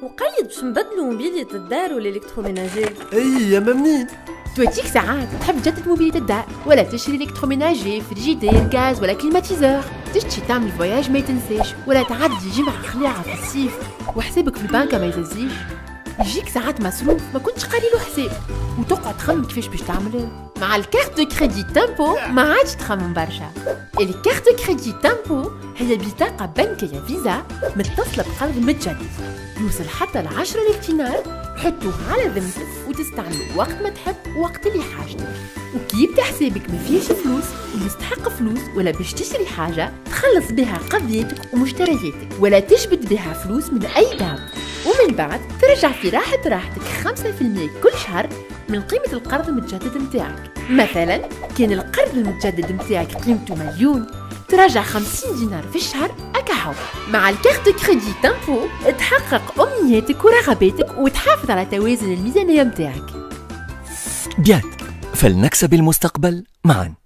وقيد باش نبدلو موبيلية الدار والإلكتروميناجي. اي يا منين تواتيك ساعات تحب تجدد موبيلية الدار ولا تشري الكتروميناجي فريجيدير غاز ولا كليماتيزور، تشتي تعمل فواياج ما يتنساش ولا تعدي جمعة خليعة في الصيف وحسابك في البنكة ما يزيش. يجيك ساعات مصروف ما كنتش قاري له حساب وتقعد تخمم كيفاش باش تعمل. مع الكارت دو كريدي تامبو ما عادش تخمم برشا. الكارت دو كريدي تامبو هي بطاقة بنكية فيزا متصلة بقرض متجدد يوصل حتى ل10 دينار، تحطوه على ذمتك وتستعمله وقت ما تحب ووقت اللي حاجتك. وكي يبدا حسابك ما فيهش فلوس ومستحق فلوس ولا باش تشتري حاجة تخلص بها قضيتك ومشترياتك ولا تجبد بها فلوس من أي باب، ومن بعد ترجع في راحتك 5% كل شهر من قيمة القرض المتجدد متاعك. مثلا كان القرض المتجدد متاعك قيمته 1,000,000 ترجع 50 دينار في الشهر أكاهو. مع الكارت كريدي تامبو تحقق أمنياتك ورغباتك وتحافظ على توازن الميزانية متاعك. بيان، فلنكسب المستقبل معا.